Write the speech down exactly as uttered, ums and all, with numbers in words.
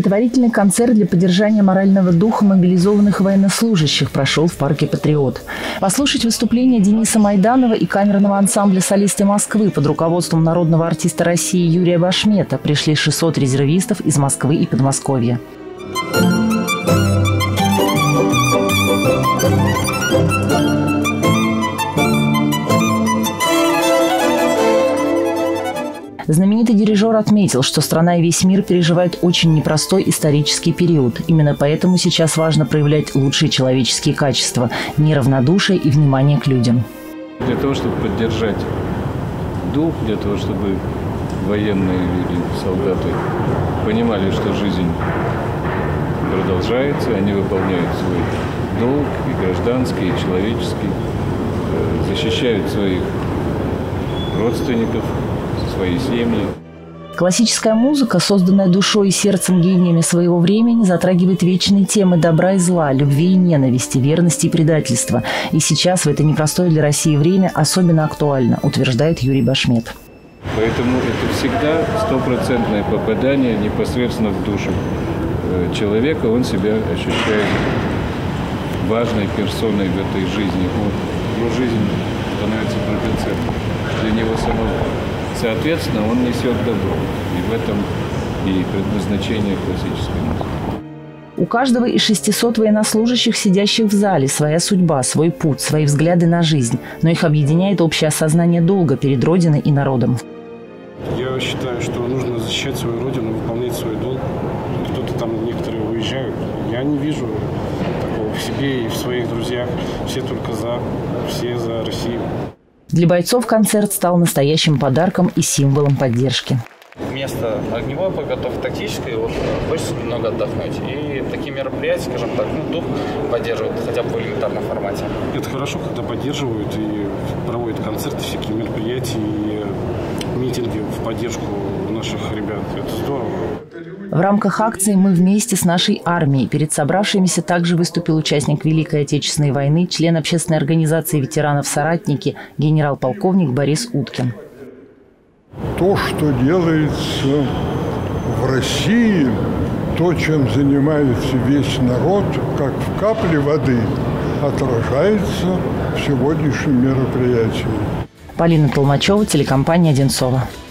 Благотворительный концерт для поддержания морального духа мобилизованных военнослужащих прошел в парке «Патриот». Послушать выступление Дениса Майданова и камерного ансамбля «Солисты Москвы» под руководством народного артиста России Юрия Башмета пришли шестьсот резервистов из Москвы и Подмосковья. Знаменитый дирижер отметил, что страна и весь мир переживают очень непростой исторический период. Именно поэтому сейчас важно проявлять лучшие человеческие качества – неравнодушие и внимание к людям. Для того, чтобы поддержать дух, для того, чтобы военные люди, солдаты понимали, что жизнь продолжается, они выполняют свой долг и гражданский, и человеческий, защищают своих родственников, свои семьи. Классическая музыка, созданная душой и сердцем гениями своего времени, затрагивает вечные темы добра и зла, любви и ненависти, верности и предательства. И сейчас, в это непростое для России время, особенно актуально, утверждает Юрий Башмет. Поэтому это всегда стопроцентное попадание непосредственно в душу человека. Он себя ощущает важной персоной в этой жизни. Его жизнь становится драгоценной для него самого. Соответственно, он несет добро. И в этом и предназначение классической музыки. У каждого из шестисот военнослужащих, сидящих в зале, своя судьба, свой путь, свои взгляды на жизнь. Но их объединяет общее осознание долга перед Родиной и народом. Я считаю, что нужно защищать свою Родину, выполнять свой долг. Кто-то там, некоторые уезжают. Я не вижу такого в себе и в своих друзьях. Все только за, все за Россию. Для бойцов концерт стал настоящим подарком и символом поддержки. Вместо огневой подготовки тактической вот, хочется немного отдохнуть. И такие мероприятия, скажем так, ну, дух поддерживают хотя бы в элементарном формате. Это хорошо, когда поддерживают и проводят концерты, всякие мероприятия и митинги в поддержку наших ребят. Это здорово. В рамках акции «Мы вместе с нашей армией» перед собравшимися также выступил участник Великой Отечественной войны, член общественной организации ветеранов «Соратники» генерал-полковник Борис Уткин. То, что делается в России, то, чем занимается весь народ, как в капле воды, отражается в сегодняшнем мероприятии. Полина Толмачева, телекомпания «Одинцово».